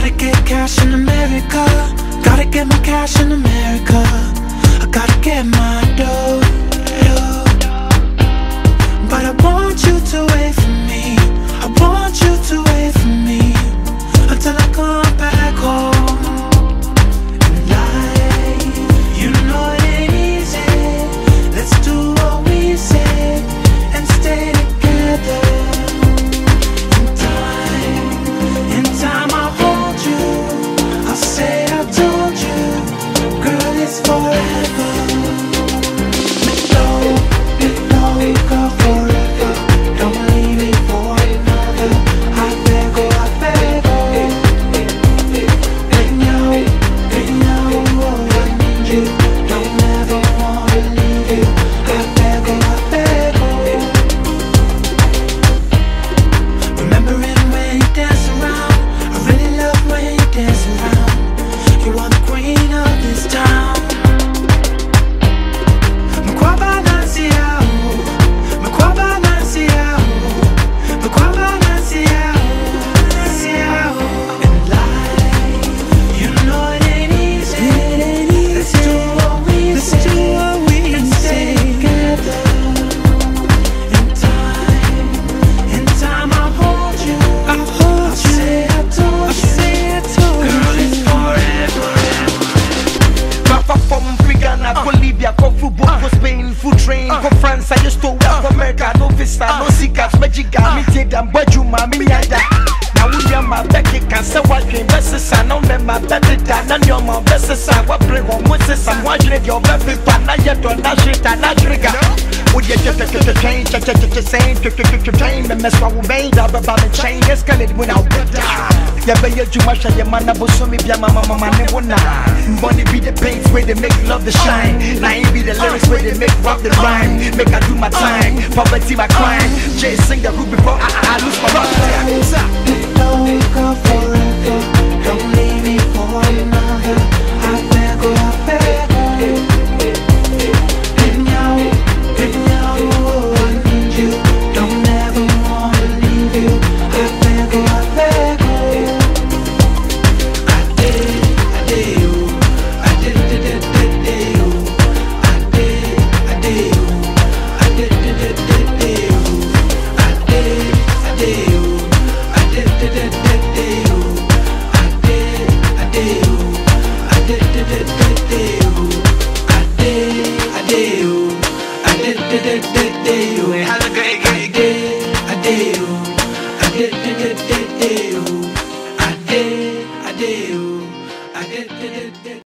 Gotta get cash in America. Gotta get my cash in America. I gotta get my dough. But I want you to wait for me. I want you to wait for me until I come back home. And life, you know it ain't easy. Let's do what we say and stay together. In time I'll hold you. I'll say I told you, girl, it's forever. Girl, forever. Don't leave me for another. I beg, oh, I beg, oh. I need you. Don't ever wanna leave you. I beg, oh, I beg, oh. Remembering when you dance around. I really love when you dance around. You are the queen of this town. France, I used to work for America, no visa, no seekers, magic guy, me take them, but you mammy, now we are my Becky can say what came best, I know them my better than none your mom best, I will bring on with this, I'm watching your baby, but not yet on that shit, and not trigger. Would you just change, change, and mess what we made up about the chain, escalate without yeah, but you much of your man, I was so me, my mama, man, one night. Money be the paints where they make love the shine. Line be the lyrics where they make rock the rhyme. Make I do my time, poverty my crime. Jay sing the hook before I lose my mind. Don't go forever. Don't leave me for another. I beg, oh, I beg, oh. I need you. Don't ever wanna leave you. I beg, oh, I beg, oh. I did.